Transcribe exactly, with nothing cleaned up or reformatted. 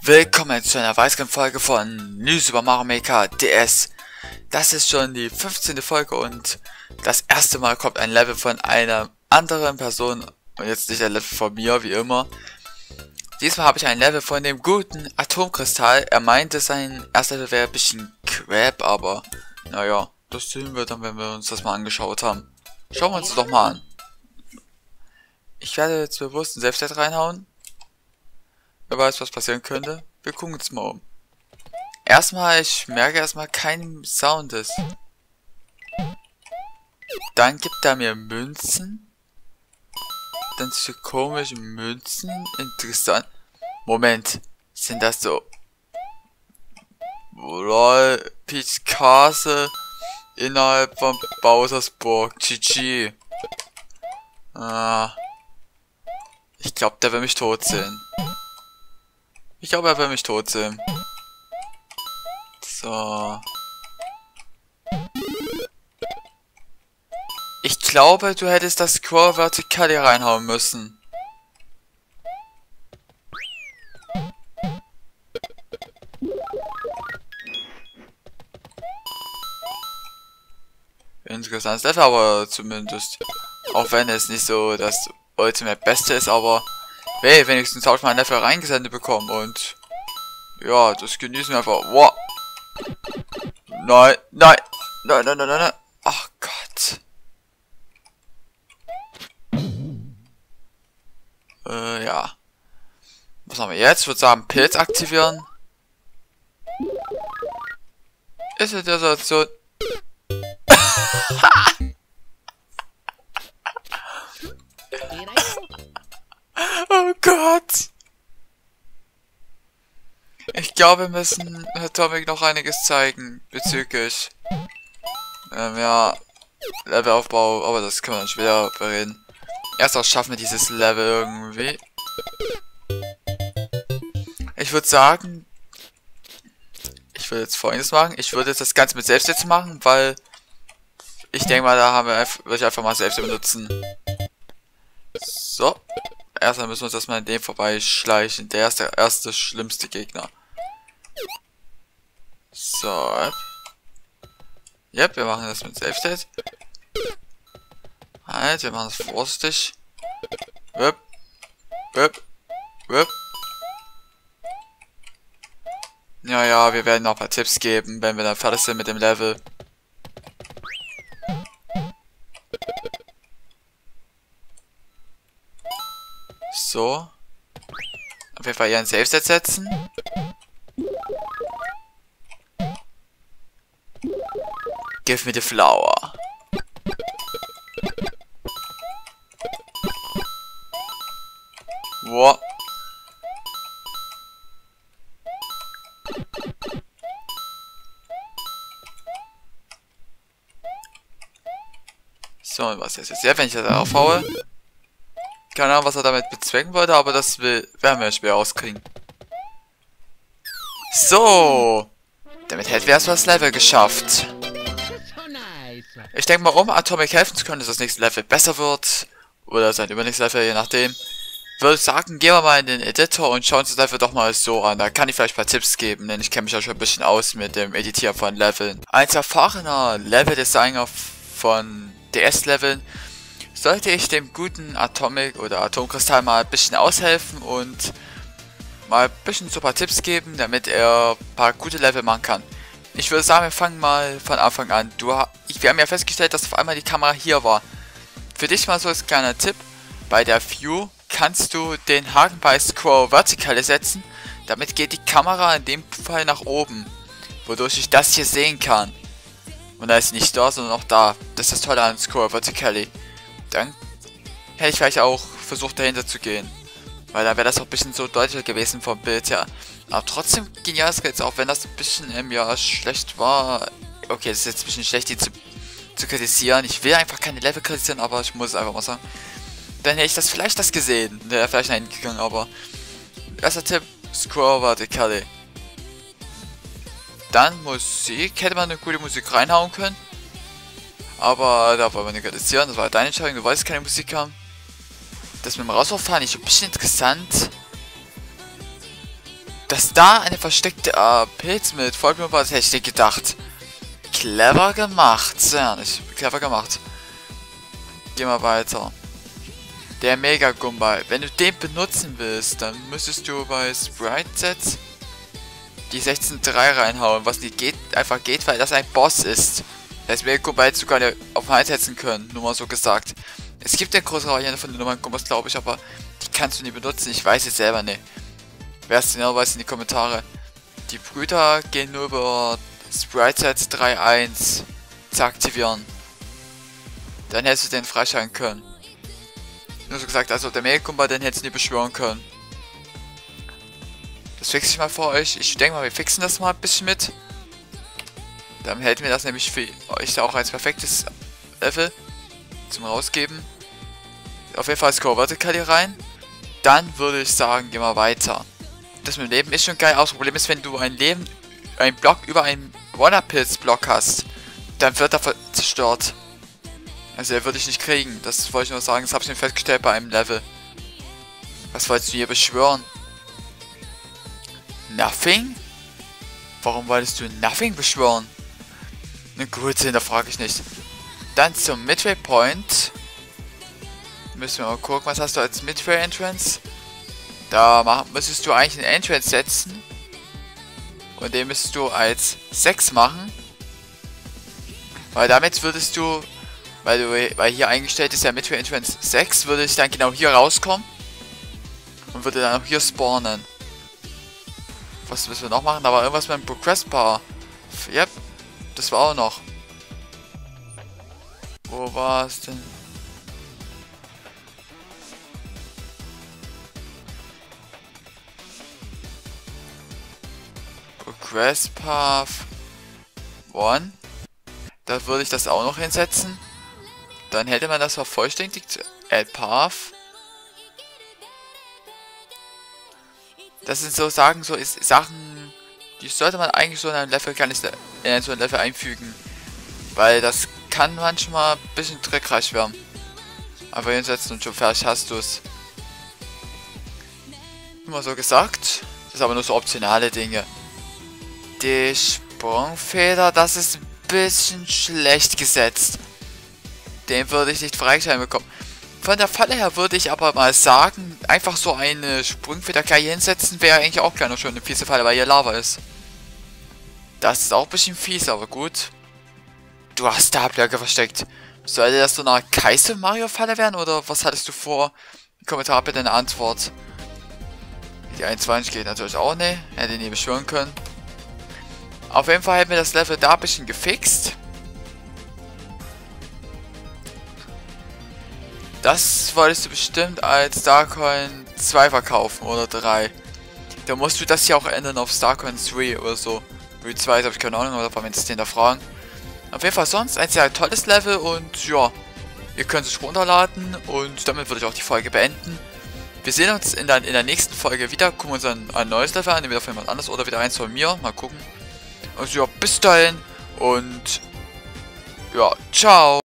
Willkommen zu einer weiteren Folge von New Super Mario Maker D S. Das ist schon die fünfzehnte Folge und das erste Mal kommt ein Level von einer anderen Person und jetzt nicht ein Level von mir, wie immer. Diesmal habe ich ein Level von dem guten Atomkristall. Er meinte, sein erstes Level wäre ein bisschen crap, aber naja, das sehen wir dann, wenn wir uns das mal angeschaut haben. Schauen wir uns das doch mal an. Ich werde jetzt bewusst einen Safe-Set reinhauen. Wer weiß, was passieren könnte. Wir gucken uns mal um. Erstmal, ich merke erstmal keinen Sound ist. Dann gibt er mir Münzen. Dann diese komischen Münzen. Interessant. Moment. Sind das so... Lol. Peach Castle innerhalb von Bowser's Burg. G G. Ah. Ich glaube, der will mich tot sehen. Ich glaube, er will mich tot sehen. So. Ich glaube, du hättest das Scroll vertikal hier reinhauen müssen. Interessantes Level, aber zumindest. Auch wenn es nicht so das Ultimate Beste ist, aber hey, wenigstens habe ich mein Level reingesendet bekommen und ja, das genießen wir einfach. Wow. Nein, nein, nein, nein, nein, nein. Ach Gott. Äh, ja. Was haben wir jetzt? Ich würde sagen, Pilz aktivieren. Ist in der Situation. Oh Gott. Ich glaube, wir müssen Atomic noch einiges zeigen bezüglich ähm, ja, Levelaufbau, aber das können wir dann später bereden. Erst auch schaffen wir dieses Level irgendwie. Ich würde sagen, ich würde jetzt Folgendes machen. Ich würde jetzt das Ganze mit Selbst jetzt machen, weil ich denke mal, da haben wir einfach, würde ich einfach mal Selbst benutzen. So. Erstmal müssen wir uns erstmal an dem vorbeischleichen. Der ist der erste schlimmste Gegner. So. Yep, wir machen das mit Safe State. Halt, wir machen das vorsichtig. Whip. Whip. Whip. Ja, ja, wir werden noch ein paar Tipps geben, wenn wir dann fertig sind mit dem Level. So. Auf jeden Fall hier ein Safe-Set setzen. Give me the flower. Wow. So, und was ist jetzt? Ja, wenn ich das aufhaue. Keine Ahnung, was er damit bezwecken wollte, aber das will, werden wir schwer rauskriegen. So. Damit hätten wir erstmal das Level geschafft. Ich denke mal, um Atomic helfen zu können, dass das nächste Level besser wird. Oder sein übernächstes Level, je nachdem. Würde ich sagen, gehen wir mal in den Editor und schauen uns das Level doch mal so an. Da kann ich vielleicht ein paar Tipps geben, denn ich kenne mich ja schon ein bisschen aus mit dem Editieren von Leveln. Als erfahrener Leveldesigner von D S-Leveln sollte ich dem guten Atomic oder Atomkristall mal ein bisschen aushelfen und mal ein bisschen so ein paar Tipps geben, damit er ein paar gute Level machen kann. Ich würde sagen, wir fangen mal von Anfang an. Du, ich, wir haben ja festgestellt, dass auf einmal die Kamera hier war. Für dich mal so als kleiner Tipp, bei der View kannst du den Haken bei Scroll vertikal setzen, damit geht die Kamera in dem Fall nach oben, wodurch ich das hier sehen kann. Und da ist nicht da, sondern auch da. Das ist das Tolle an Scroll vertikal. Dann hätte ich vielleicht auch versucht dahinter zu gehen. Weil dann wäre das auch ein bisschen so deutlicher gewesen vom Bild her. Aber trotzdem genial jetzt, auch wenn das ein bisschen im Jahr schlecht war. Okay, das ist jetzt ein bisschen schlecht, die zu, zu kritisieren. Ich will einfach keine Level kritisieren, aber ich muss es einfach mal sagen. Dann hätte ich das vielleicht das gesehen. Wäre vielleicht nach hinten gegangen, aber. Erster Tipp, Scroll vertikal. Dann Musik. Hätte man eine gute Musik reinhauen können. Aber da wollen wir nicht kritisieren, das war deine Entscheidung, du wolltest keine Musik haben. Das mit dem Rauswurf fand ich ein bisschen interessant. Dass da eine versteckte äh, Pilz mit Vollblumen war, das hätte ich nicht gedacht. Clever gemacht. Sehr nicht. Clever gemacht. Gehen wir weiter. Der Mega Gumball. Wenn du den benutzen willst, dann müsstest du bei Sprite Sets die sechzehn Punkt drei reinhauen, was nicht geht, einfach geht, weil das ein Boss ist. Das heißt, Mega Gumball sogar auf den Hals setzen können, nur mal so gesagt. Es gibt eine größere Variante von den Nummern Gumbals, glaube ich, aber die kannst du nicht benutzen. Ich weiß es selber nicht. Wer es genau weiß, in die Kommentare. Die Brüder gehen nur über Sprite Sets drei Punkt eins zu aktivieren. Dann hättest du den freischalten können. Nur so gesagt, also der Mega Gumball, den hättest du nie beschwören können. Das fixe ich mal für euch. Ich denke mal, wir fixen das mal ein bisschen mit. Dann hätten wir das nämlich für euch auch als perfektes Level zum Rausgeben. Auf jeden Fall Score Vertical hier rein. Dann würde ich sagen, gehen wir weiter. Das mit dem Leben ist schon geil. Auch das Problem ist, wenn du ein Leben, ein Block über einen Wanna-Pilz-Block hast, dann wird er zerstört. Also, er würde ich nicht kriegen. Das wollte ich nur sagen. Das habe ich mir festgestellt bei einem Level. Was wolltest du hier beschwören? Nothing? Warum wolltest du Nothing beschwören? Na gut, da frage ich nicht. Dann zum Midway Point. Müssen wir mal gucken, was hast du als Midway Entrance? Da mach, müsstest du eigentlich einen Entrance setzen. Und den müsstest du als sechs machen. Weil damit würdest du, weil du, weil hier eingestellt ist ja Midway Entrance sechs, würde ich dann genau hier rauskommen. Und würde dann auch hier spawnen. Was müssen wir noch machen? Da war irgendwas mit dem Progress Bar. Yep, das war auch noch. Wo war es denn? Progress Path eins. Da würde ich das auch noch hinsetzen. Dann hätte man das vervollständigt. Add Path. Das sind so Sachen, so ist Sachen, die sollte man eigentlich so in einem Level gar nicht in so ein Level einfügen. Weil das kann manchmal ein bisschen trickreich werden. Aber hinsetzen und schon fertig hast du es. Immer so gesagt. Das ist aber nur so optionale Dinge. Die Sprungfeder, das ist ein bisschen schlecht gesetzt. Den würde ich nicht freigeschaltet bekommen. Von der Falle her würde ich aber mal sagen, einfach so eine Sprungfeder gleich hinsetzen, wäre eigentlich auch gleich noch schon eine fiese Falle, weil hier Lava ist. Das ist auch ein bisschen fies, aber gut. Du hast Starblöcke versteckt. Sollte das so eine Kaiser-Mario-Falle werden, oder was hattest du vor? Kommentar bitte eine Antwort. Die einundzwanzig geht natürlich auch nicht. Hätte ich nie beschwören können. Auf jeden Fall hätten wir das Level da ein bisschen gefixt. Das wolltest du bestimmt als Starcoin zwei verkaufen oder drei. Da musst du das hier auch ändern auf Starcoin drei oder so. Wie zwei, habe ich keine Ahnung, oder wenn es den da fragen. Auf jeden Fall sonst ein sehr tolles Level und ja, ihr könnt es runterladen und damit würde ich auch die Folge beenden. Wir sehen uns in der, in der nächsten Folge wieder, gucken uns dann ein neues Level an, entweder von jemand anderes oder wieder eins von mir, mal gucken. Also ja, bis dahin und ja, ciao.